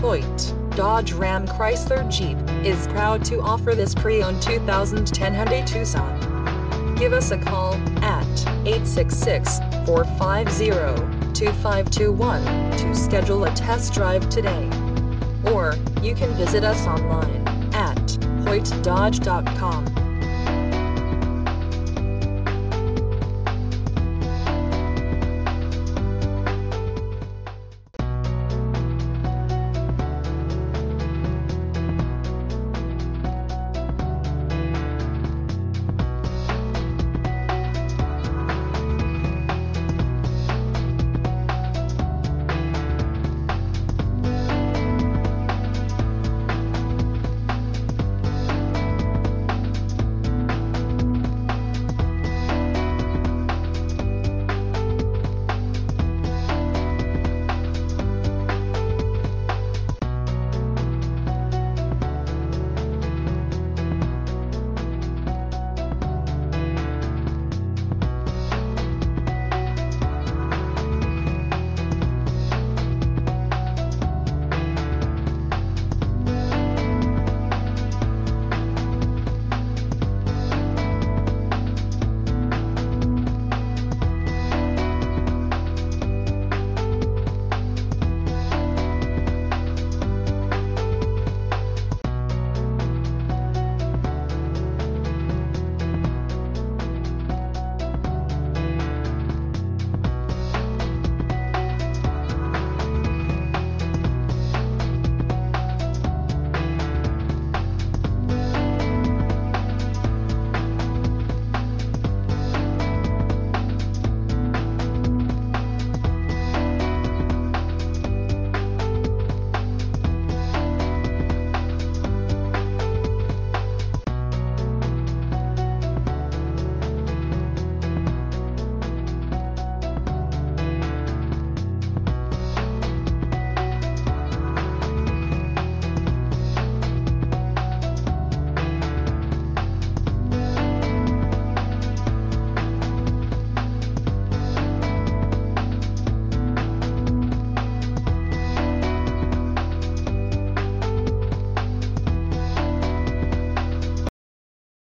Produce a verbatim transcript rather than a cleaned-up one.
Hoyte, Dodge Ram Chrysler Jeep, is proud to offer this pre-owned two thousand ten Hyundai Tucson. Give us a call at eight six six, four five zero, two five two one to schedule a test drive today. Or, you can visit us online at hoyte dodge dot com.